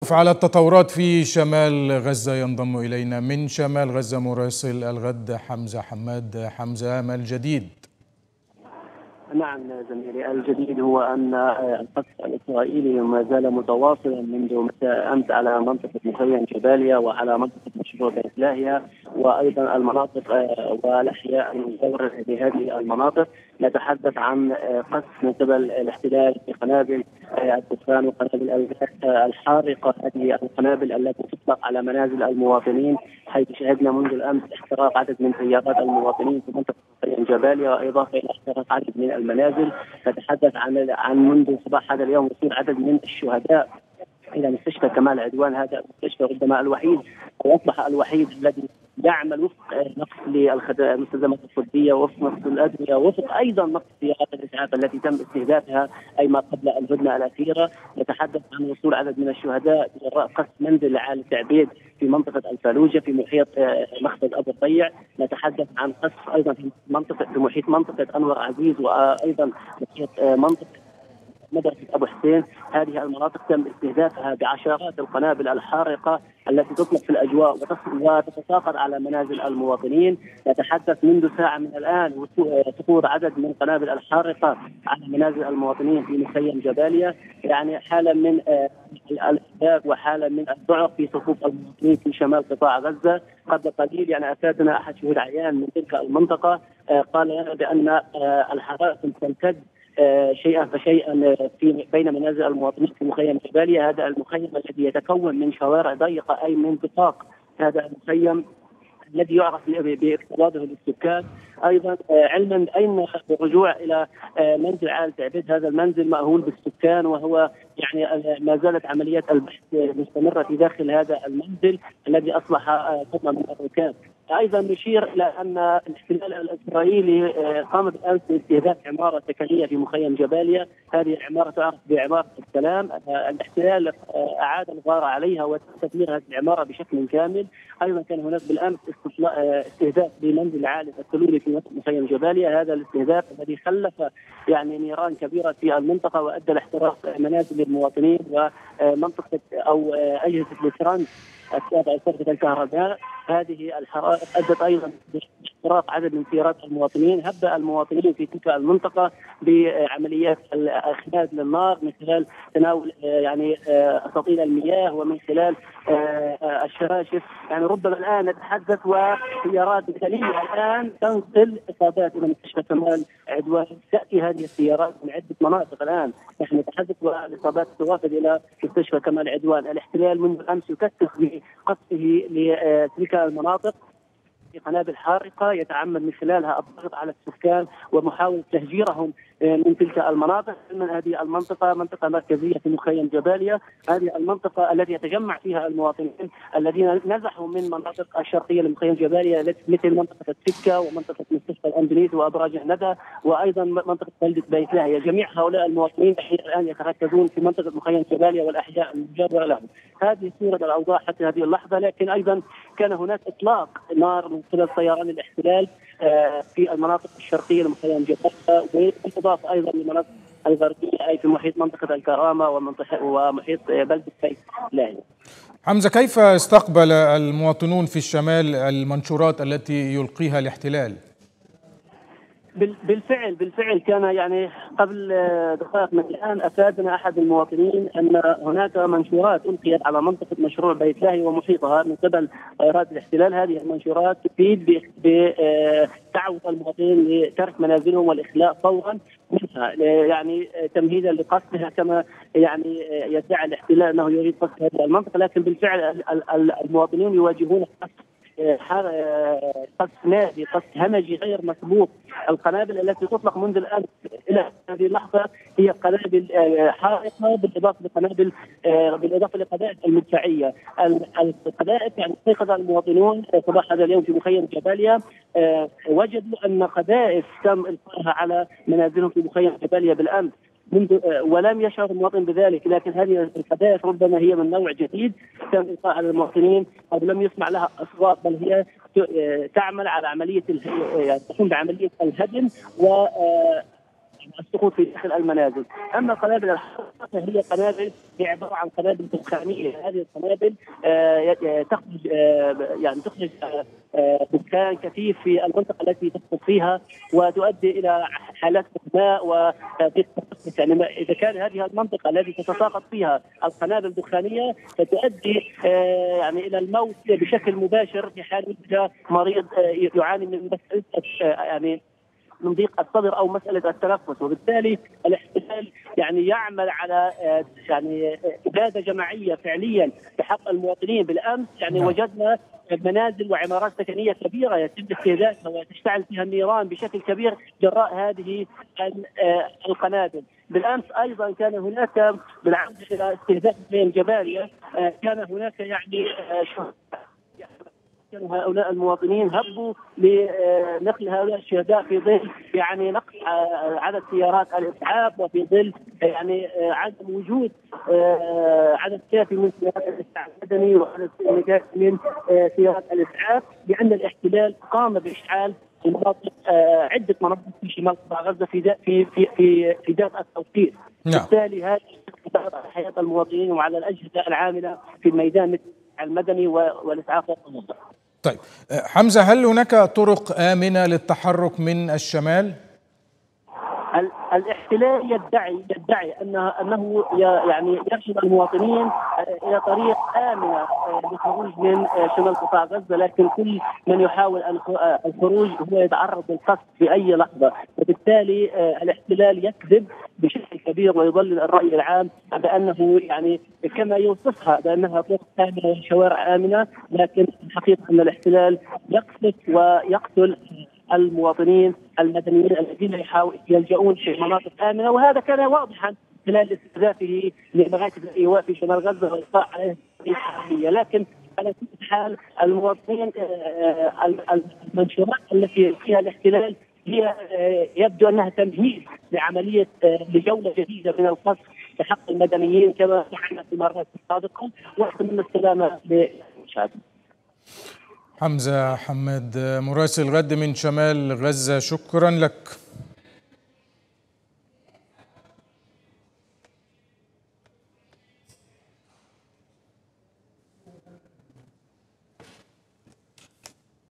تعرف على التطورات في شمال غزة ينضم إلينا من شمال غزة مراسل الغد حمزة حماد. حمزة، ما الجديد؟ نعم زميلي، الجديد هو أن القصف الإسرائيلي ما زال متواصلا منذ مساء أمس على منطقة مخيم جباليا وعلى منطقة مشروع بيت لاهيا وأيضا المناطق والأحياء المجاورة لهذه المناطق. نتحدث عن قصف من قبل الاحتلال بقنابل الدخان وقنابل الحارقة، هذه القنابل التي تطلق على منازل المواطنين، حيث شهدنا منذ الأمس احتراق عدد من سيارات المواطنين في منطقة جباليا وإضافة إلى احتراق عدد من المنازل. نتحدث عن منذ صباح هذا اليوم وصول عدد من الشهداء إلى مستشفى كمال عدوان. هذا المستشفى ربما الوحيد وأصبح الوحيد الذي يعمل وفق نقص للمستلزمات الطبية، وفق نقص الأدوية، وفق أيضا نقص سيارات الإسعاف التي تم استهدافها أي ما قبل الهدنة الأخيرة. نتحدث عن وصول عدد من الشهداء جراء قصف منزل لعائلة عبيد في منطقة الفلوجة في محيط مخبز أبو الضيع. نتحدث عن قصف أيضا في محيط منطقة أنور عزيز، وأيضا محيط منطقة مدرسة أبو حسين. هذه المناطق تم استهدافها بعشرات القنابل الحارقة التي تطلق في الأجواء وتتساقط على منازل المواطنين. نتحدث منذ ساعة من الآن سقوط عدد من القنابل الحارقة على منازل المواطنين في مخيم جباليا، يعني حالة من الإرهاب وحالة من الضعف في صفوف المواطنين في شمال قطاع غزة. قبل قليل يعني أفادنا أحد شهود عيان من تلك المنطقة، قال لنا بأن الحرائق تمتد شيئا فشيئا في بين منازل المواطنين في مخيم جباليا. هذا المخيم الذي يتكون من شوارع ضيقة أي من بطاق، هذا المخيم الذي يعرف باقتراضه للسكان. ايضا علما ان بالرجوع الى منزل عائله عبيد، هذا المنزل مأهول بالسكان، وهو يعني ما زالت عمليات البحث مستمره في داخل هذا المنزل الذي اصبح قطعه من الركاب. ايضا نشير الى ان الاحتلال الاسرائيلي قام بالامس باستهداف عماره سكنيه في مخيم جباليا. هذه العماره تعرف بعماره السلام. الاحتلال اعاد الغاره عليها وتدمير هذه العماره بشكل كامل. ايضا كان هناك بالامس استهداف بمنزل عائله السلولي في مخيم جباليا. هذا الاستهداف الذي خلف يعني نيران كبيره في المنطقه وادى لاحتراق منازل المواطنين ومنطقه او اجهزه الترانس التابعه لشركه الكهرباء. هذه الحرائق ادت ايضا باحتراق عدد من سيارات المواطنين. هبأ المواطنين في تلك المنطقه بعمليات اخماد للنار من خلال تناول يعني اساطيل المياه ومن خلال الشراشف. يعني ربما الان نتحدث وسيارات مدنيه الان تنقل اصابات الى مستشفى كمال عدوان. تاتي هذه السيارات من عده مناطق الان، نحن نتحدث والاصابات توافد الى مستشفى كمال عدوان. الاحتلال منذ الامس يكثف بقصفه لتلك المناطق بقنابل حارقة يتعمد من خلالها الضغط على السكان ومحاولة تهجيرهم من تلك المناطق. من هذه المنطقة منطقة مركزية في مخيم جباليا، هذه المنطقة التي يتجمع فيها المواطنين الذين نزحوا من مناطق الشرقية لمخيم جباليا مثل منطقة السكة ومنطقة مستشفى الأندونيسي وأبراج الندى وأيضا منطقة بلدة بيت لاهيا. جميع هؤلاء المواطنين الآن يتركزون في منطقة مخيم جباليا والأحياء المجاورة لهم. هذه صورة الأوضاع حتى هذه اللحظة. لكن أيضا كان هناك إطلاق نار من قبل طيران الاحتلال في المناطق الشرقية لمخيم جباليا، بالإضافة أيضا للمناطق الغربية أي في محيط منطقة الكرامة ومحيط بلدة بيت لاهيا. حمزة، كيف استقبل المواطنون في الشمال المنشورات التي يلقيها الاحتلال؟ بالفعل كان يعني قبل دقائق من الآن أفادنا أحد المواطنين أن هناك منشورات ألقيت على منطقة مشروع بيت لاهي ومحيطها من قبل طائرات الاحتلال. هذه المنشورات تفيد بدعوة المواطنين لترك منازلهم والإخلاء فورا منها، يعني تمهيدا لقصفها كما يعني يدعي الاحتلال أنه يريد قصف هذه المنطقة. لكن بالفعل المواطنين يواجهون قصف نادي، قصف همجي غير مسبوق. القنابل التي تطلق منذ الآن إلى هذه اللحظة هي قنابل حارقة بالإضافة لقذائف المدفعية. القذائف يعني استيقظ المواطنون صباح هذا اليوم في مخيم جباليا وجدوا أن قذائف تم إلقائها على منازلهم في مخيم جباليا بالأمس ولم يشعر المواطن بذلك. لكن هذه القذائف ربما هي من نوع جديد تم إلقاء على المواطنين أو لم يسمع لها أصوات، بل هي تعمل على عملية يعني تقوم بعملية الهدم و السقوط في داخل المنازل. اما قنابل الحراره فهي قنابل هي عباره عن قنابل دخانيه. هذه القنابل تخرج تخرج دخان كثيف في المنطقه التي تسقط فيها وتؤدي الى حالات اغماء وضيق تنفس. يعني اذا كان هذه المنطقه التي تتساقط فيها القنابل الدخانيه فتؤدي الى الموت بشكل مباشر في حال وجد مريض يعاني من مساله من ضيق الصدر او مساله التنفس. وبالتالي الاحتلال يعمل على اباده جماعيه فعليا بحق المواطنين. بالامس وجدنا منازل وعمارات سكنيه كبيره يتم استهدافها وتشتعل فيها النيران بشكل كبير جراء هذه القنابل. بالامس ايضا كان هناك بالعوده الى استهداف بين جباليا كان هناك كانوا هؤلاء المواطنين هبوا لنقل هؤلاء الشهداء في ظل نقص عدد سيارات الاسعاف وفي ظل عدم وجود عدد كافي من سيارات الاسعاف المدني وعدد كافي من سيارات الاسعاف، لان الاحتلال قام باشعال مناطق عده مناطق في شمال قطاع غزه في ذات التوقيت. بالتالي هذه تضغط على حياه المواطنين وعلى الاجهزه العامله في الميدان مثل المدني والاسعاف والطوارئ. طيب حمزة، هل هناك طرق آمنة للتحرك من الشمال؟ الاحتلال يدعي انه يرشد المواطنين الى طريق امنه للخروج من شمال قطاع غزه، لكن كل من يحاول الخروج هو يتعرض للقصف في اي لحظه، وبالتالي الاحتلال يكذب بشكل كبير ويضلل الراي العام بانه كما يوصفها بانها طرق امنه وشوارع امنه، لكن الحقيقه ان الاحتلال يقصف ويقتل المواطنين المدنيين الذين يلجؤون في مناطق آمنة. وهذا كان واضحا خلال استهدافه لمراكز الإيواء في شمال غزة والإلقاء عليها الحربية. لكن على كل حال المواطنين المنشورات التي فيها الاحتلال هي يبدو أنها تمهيد لجولة جديدة من القصف بحق المدنيين كما فعلنا في المرات السابقة. وأتمنى السلامة للمشاهدين. حمزة حماد مراسل الغد من شمال غزة، شكرا لك.